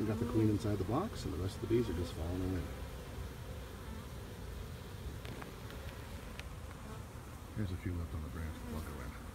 got the queen inside the box, and the rest of the bees are just following her in. There's a few left on the branch to plug her in.